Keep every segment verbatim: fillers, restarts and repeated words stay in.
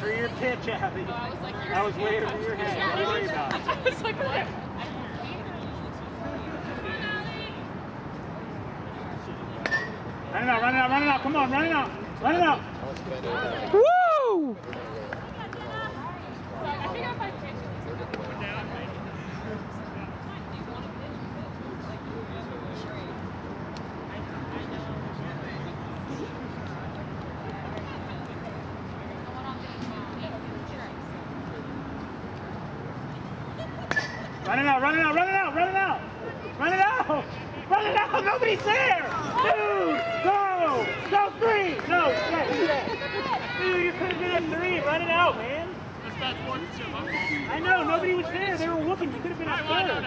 for your pitch, Abby. I was like, I was way over your head. Don't worry about it. I was like, what? Run it out, run it out, run it out. Come on, run it out. Run it out. Woo! I think if I pitch Run it out, run it out, run it out, run it out. Run it out. Run it out. Nobody's there. Dude, go. Go three. No, stay, stay. Dude, you could have been at three. Run it out, man. I know, nobody was there. They were looking. You could have been at third.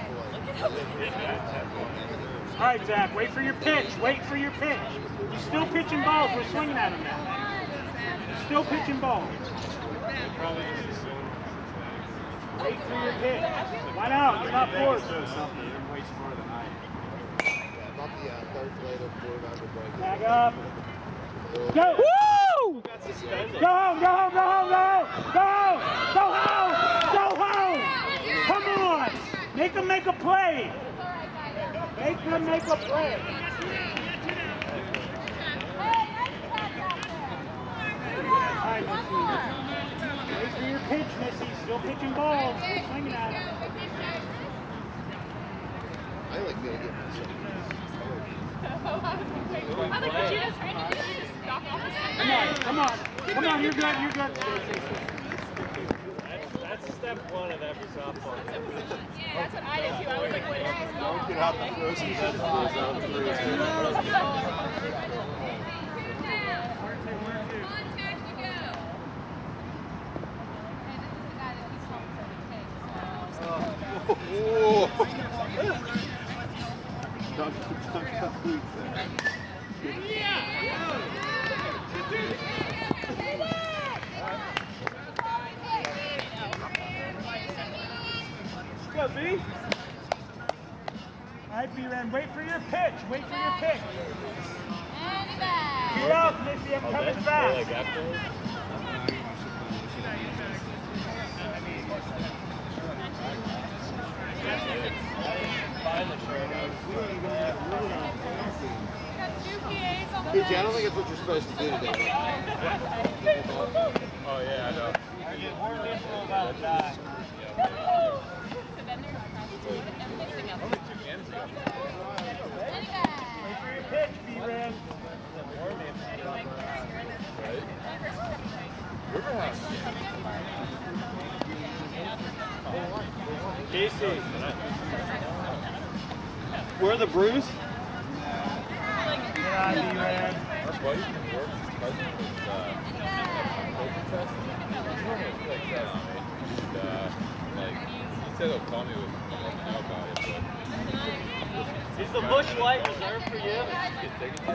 All right, Zach, wait for your pitch. Wait for your pitch. You're still pitching balls. We're swinging at them now. You're still pitching balls. Wait for your pitch. Why not? You're not forced. Back up. Go! Woo! Go home, go home, go home, go home! Go home! Go home! Go home! Come on! Make them make a play! Make them make a play! Alright, Missy. Wait for your pitch, Missy. Still pitching balls. Still swinging at it. I like being able to get myself. I think what you just tried to do is just knock off the center. Come on, come on. Come on, you're good, you're good. That's, that's step one of every softball. Yeah, that's what I did too. I was like, wait, where is Don't get out the frozen vegetables out of the freezer. Whoa! Dunk, dunk, dunk, dunk. Go, B. All right, B-Ren, wait for your pitch. Wait for your pitch. You're out, Missy. I'm coming fast. Hey, Jen, I don't think that's what you're supposed to do today. Oh, yeah, I know. We're listening about that. Only two games ago. Wait for your pitch, B-Ren. Right? Riverhouse. Casey. Where are the brews? Yeah, B-Ren. Our buddy from work, his cousin was uh, Open Fest. He's normally like that on me. And, uh, like, he said he'll call me with let me know about it, but Is the Busch Light reserved for you? get tickets.